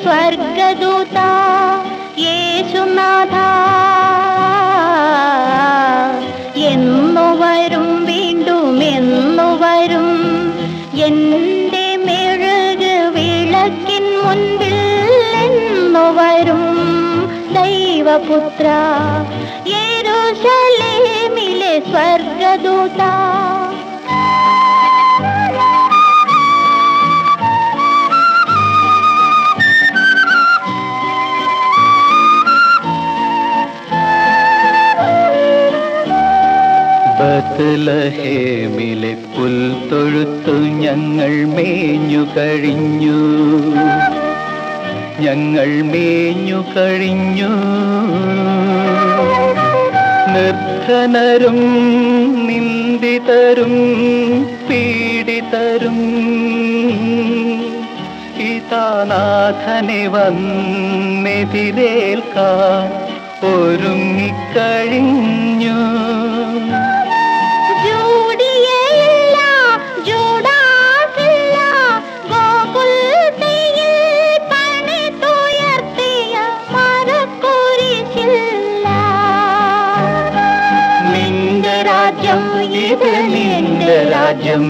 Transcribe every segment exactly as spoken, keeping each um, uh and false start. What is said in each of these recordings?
സ്വർഗദൂത യേശുനാഥ എന്നു വരും വീണ്ടും എന്നു വരും എൻ്റെ മെഴുക് വിളക്കിൻ മുൻപിൽ എന്നു വരും ദൈവപുത്ര യെരൂശലേമിലെ സ്വർഗദൂത. ബത്ലഹേമിലെ പുൽത്തൊഴുത്തു ഞങ്ങൾ മേഞ്ഞു കഴിഞ്ഞു, ഞങ്ങൾ മേഞ്ഞു കഴിഞ്ഞു. നിർധനരും നിന്ദിതരും പീഡിതരും ഇതാനാഥനെ വന്നെതിരേൽക്കാൻ ഒരുങ്ങിക്കഴിഞ്ഞു. ഇത് നിന്റെ രാജ്യം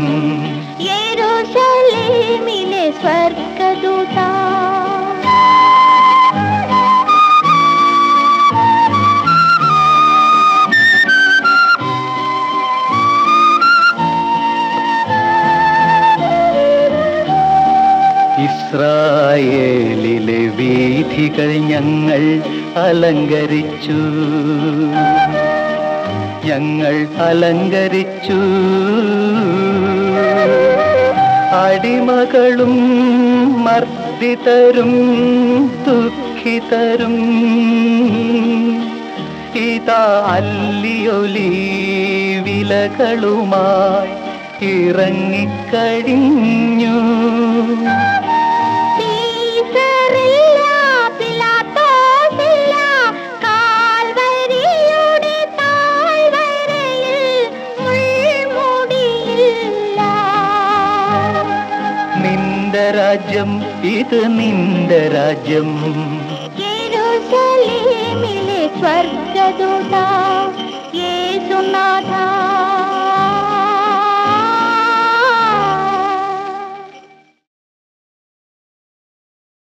യെരൂശലേമിലെ സ്വർഗദൂത. ഇസ്രായേലിലെ വീഥികൾ ഞങ്ങൾ അലങ്കരിച്ചു, ഞങ്ങൾ അലങ്കരിച്ചു. അടിമകളും മർദ്ദിതരും ദുഃഖിതരും ഇതാ അല്ലിയൊലി വിലകളുമായി ഇറങ്ങിക്കഴിഞ്ഞു. രാജ്യം ഇത് നിന്റെ രാജ്യം യെരൂശലേമിലെ സ്വർഗദൂത യേശുനാഥ.